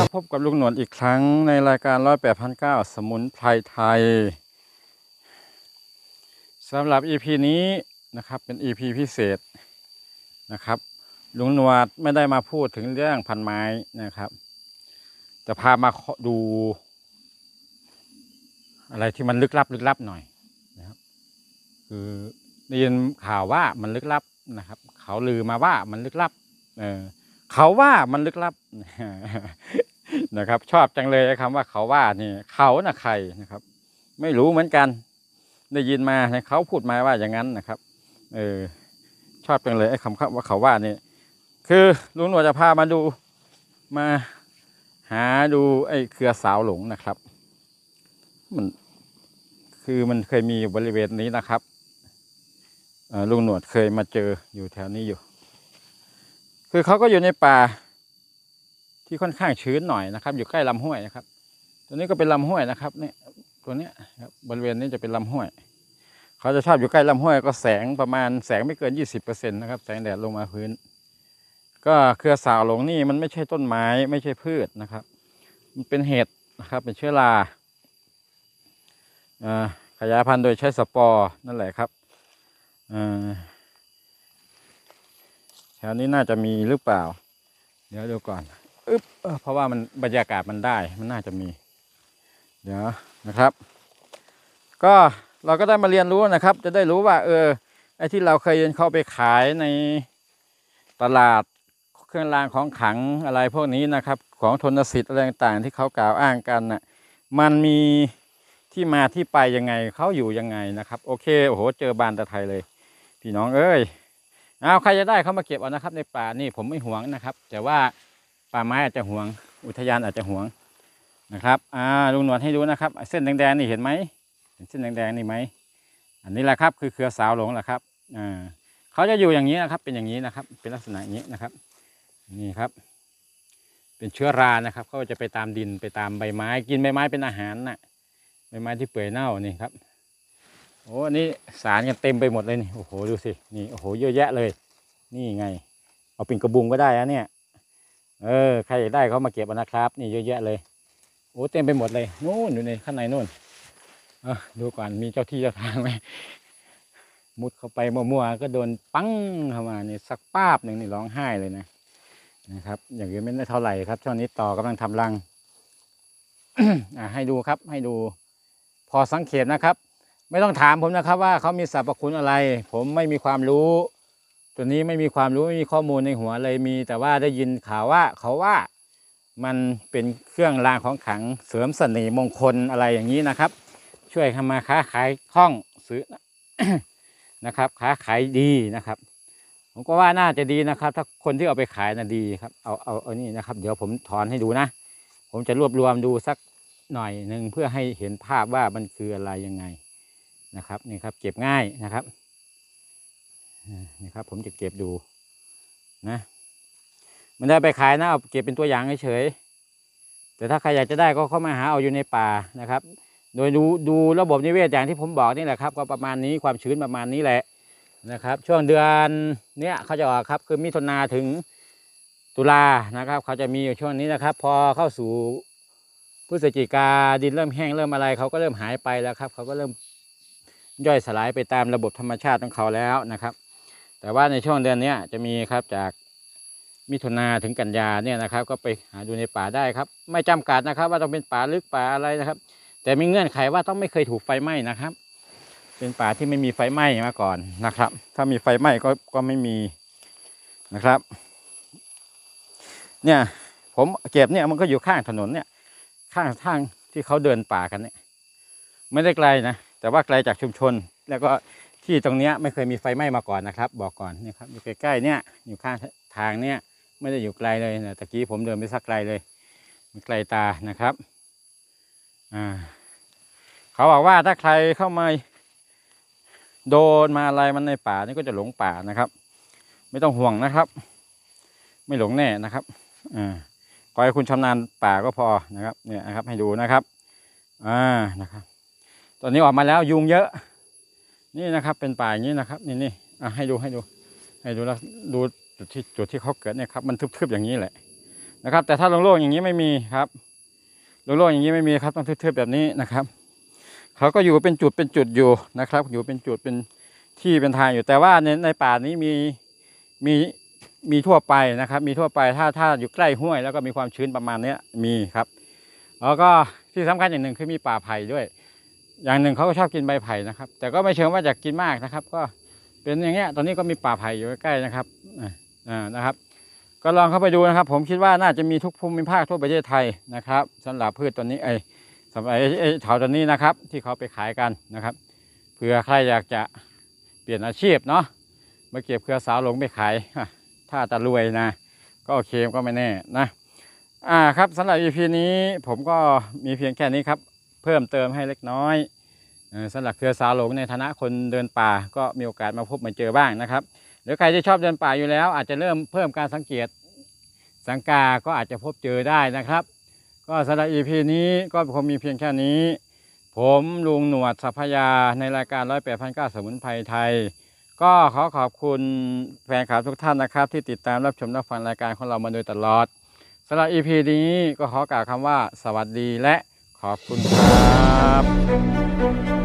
บพบกับลุงหนวดอีกครั้งในรายการ108,900สมุนไพรไทยสำหรับ EP นี้นะครับเป็น EP พิเศษนะครับลุงหนวดไม่ได้มาพูดถึงเรื่องพันไม้นะครับจะพามาดูอะไรที่มันลึกลับหน่อยนะครับคือได้ยินข่าวว่ามันลึกลับนะครับเขาลือมาว่ามันลึกลับเขาว่ามันลึกลับนะครับชอบจังเลยคำว่าเขาว่านี่เขาน่ะใครนะครับไม่รู้เหมือนกันได้ยินมาเขาพูดมาว่าอย่างนั้นนะครับชอบจังเลยไอ้คำว่าเขาว่านี่คือลุงหนวดจะพามาดูมาหาดูไอ้เครือสาวหลงนะครับมันเคยมีอยู่บริเวณนี้นะครับลุงหนวดเคยมาเจออยู่แถวนี้อยู่คือเขาก็อยู่ในป่าที่ค่อนข้างชื้นหน่อยนะครับอยู่ใกล้ลำห้วยนะครับตัวนี้ก็เป็นลำห้วยนะครับเนี่ยตัวเนี้ยครับบริเวณนี้จะเป็นลำห้วยเขาจะชอบอยู่ใกล้ลำห้วยก็แสงประมาณแสงไม่เกิน 20% นะครับแสงแดดลงมาพื้นก็เครือสาวหลงนี่มันไม่ใช่ต้นไม้ไม่ใช่พืชนะครับมันเป็นเห็ดนะครับเป็นเชื้อราขยายพันธุ์โดยใช้สปอร์นั่นแหละครับแถวนี้น่าจะมีหรือเปล่าเดี๋ยวดูก่อนเพราะว่ามันบรรยากาศมันได้มันน่าจะมีเดี๋ยวนะครับก็เราก็ได้มาเรียนรู้นะครับจะได้รู้ว่าไอ้ที่เราเคยเข้าไปขายในตลาดเครื่องรางของขลังอะไรพวกนี้นะครับของทนสิทธิ์อะไรต่างๆที่เขากล่าวอ้างกันน่ะมันมีที่มาที่ไปยังไงเขาอยู่ยังไงนะครับโอเคโอ้โหเจอบานตะไทยเลยพี่น้องเอ้ยเอาใครจะได้เขามาเก็บเอานะครับในป่านี่ผมไม่หวงนะครับแต่ว่าป่าไม้อาจจะหวงอุทยานอาจจะหวงนะครับลุงหนวดให้ดูนะครับเส้นแดงๆนี่เห็นไหมเห็นเส้นแดงๆนี่ไหมอันนี้แหละครับคือเครือสาวหลงแหละครับเขาจะอยู่อย่างนี้นะครับเป็นอย่างนี้นะครับเป็นลักษณะอย่างนี้นะครับนี่ครับเป็นเชื้อรานะครับเขาจะไปตามดินไปตามใบไม้กินใบไม้เป็นอาหารน่ะใบไม้ที่เปื่อยเน่านี่ครับโอ้อันนี้สารกันเต็มไปหมดเลยนี่โอ้โหดูสินี่โอ้โหเยอะแยะเลยนี่ไงเอาเป็นกระบุงก็ได้นะเนี่ยใครอยากได้เขามาเก็บนะครับนี่เยอะแยะเลยโอ้เต็มไปหมดเลยนู่นอยู่ในข้างในนู่นดูก่อนมีเจ้าที่เจ้าทางไหมมุดเข้าไปมั่วๆก็โดนปั้งเข้ามานี่สักป้าบหนึ่งนี่ร้องไห้เลยนะครับอย่างนี้ไม่ได้เท่าไหร่ครับช่วงนี้ต่อกำลังทำรัง ให้ดูครับให้ดูพอสังเกตนะครับไม่ต้องถามผมนะครับว่าเขามีสรรพคุณอะไรผมไม่มีความรู้ตัวนี้ไม่มีความรู้ไม่มีข้อมูลในหัวเลยมีแต่ว่าได้ยินข่าวว่าเขาว่ามันเป็นเครื่องรางของขลังเสริมเสน่ห์มงคลอะไรอย่างนี้นะครับช่วยทำมาค้าขายคล่องซื้อ นะครับค้าขายดีนะครับผมก็ว่าน่าจะดีนะครับถ้าคนที่เอาไปขายน่ะดีครับเอานี่นะครับเดี๋ยวผมถอนให้ดูนะผมจะรวบรวมดูสักหน่อยหนึ่งเพื่อให้เห็นภาพว่ามันคืออะไรยังไงนะครับนี่ครับเก็บง่ายนะครับนี่ครับผมจะเก็บดูนะมันได้ไปขายนะเอาเก็บเป็นตัวอย่างเฉยแต่ถ้าใครอยากจะได้ก็เข้ามาหาเอาอยู่ในป่านะครับโดยดูระบบนิเวศอย่างที่ผมบอกนี่แหละครับก็ประมาณนี้ความชื้นประมาณนี้แหละนะครับช่วงเดือนเนี้ยเขาจะออกครับคือมิถุนาถึงตุลานะครับเขาจะมีอยู่ช่วงนี้นะครับพอเข้าสู่พฤศจิกาดินเริ่มแห้งเริ่มอะไรเขาก็เริ่มหายไปแล้วครับเขาก็เริ่มย่อยสลายไปตามระบบธรรมชาติของเขาแล้วนะครับแต่ว่าในช่วงเดือนนี้จะมีครับจากมิถุนาถึงกันยาเนี่ยนะครับก็ไปหาดูในป่าได้ครับไม่จำกัดนะครับว่าต้องเป็นป่าลึกป่าอะไรนะครับแต่มีเงื่อนไขว่าต้องไม่เคยถูกไฟไหม้นะครับเป็นป่าที่ไม่มีไฟไหม้มาก่อนนะครับถ้ามีไฟไหม้ก็ไม่มีนะครับเนี่ยผมเก็บเนี่ยมันก็อยู่ข้างถนนเนี่ยข้างทางที่เขาเดินป่ากันเนี่ยไม่ได้ไกลนะแต่ว่าไกลจากชุมชนแล้วก็ที่ตรงนี้ไม่เคยมีไฟไหม้มาก่อนนะครับบอกก่อนนี่ครับอยู่ใกล้ๆเนี่ยอยู่ข้างทางเนี่ยไม่ได้อยู่ไกลเลยนะตะกี้ผมเดินไปสักไกลเลยมันไกลตานะครับเขาบอกว่าถ้าใครเข้ามาโดนมาอะไรมันในป่านี่ก็จะหลงป่านะครับไม่ต้องห่วงนะครับไม่หลงแน่นะครับขอให้คุณชำนาญป่าก็พอนะครับเนี่ยนะครับให้ดูนะครับนะครับตอนนี้ออกมาแล้วยุงเยอะนี่นะครับเป็นป่าอย่างนี้นะครับนี่ให้ดูแล้วดูจุดที่เขาเกิดเนี่ยครับมันทึบๆอย่างนี้แหละนะครับ แต่ถ้าโล่งๆอย่างนี้ไม่มีครับโล่งๆอย่างนี้ไม่มีครับต้องทึบๆแบบนี้นะครับเขาก็อยู่เป็นจุดอยู่นะครับ อยู่เป็นจุดเป็นที่เป็นทางอยู่ แต่ว่าในป่านี้มีมีทั่วไปนะครับ มีทั่วไปถ้าอยู่ใกล้ห้วยแล้วก็มีความชื้นประมาณนี้มีครับแล้วก็ที่สำคัญอย่างหนึ่งคือมีป่าไผ่ด้วยอย่างหนึ่งเขาก็ชอบกินใบไผ่นะครับแต่ก็ไม่เชิงว่าจะกินมากนะครับก็เป็นอย่างเงี้ยตอนนี้ก็มีป่าไผ่อยู่ใกล้ๆนะครับนะครับก็ลองเข้าไปดูนะครับผมคิดว่าน่าจะมีทุกภูมิภาคทั่วประเทศไทยนะครับสำหรับพืชตัวนี้สำหรับเถาตัวนี้นะครับที่เขาไปขายกันนะครับเผื่อใครอยากจะเปลี่ยนอาชีพเนาะมาเก็บเครือสาวหลงไปขายถ้าจะรวยนะก็โอเคก็ไม่แน่นะครับสำหรับ EP นี้ผมก็มีเพียงแค่นี้ครับเพิ่มเติมให้เล็กน้อยสำหรับเครือสาวหลงในฐานะคนเดินป่าก็มีโอกาสมาพบมาเจอบ้างนะครับหรือใครที่ชอบเดินป่าอยู่แล้วอาจจะเริ่มเพิ่มการสังเกตสังกาก็อาจจะพบเจอได้นะครับก็สำหรับ EP นี้ก็คงมีเพียงแค่นี้ผมลุงหนวดสัพพยาในรายการ108,900 สมุนไพรไทยก็ขอบคุณแฟนคลับทุกท่านนะครับที่ติดตามรับชมรับฟังรายการของเรามาโดยตลอดสำหรับ EP นี้ก็ขอกล่าวคำว่าสวัสดีและขอบคุณครับ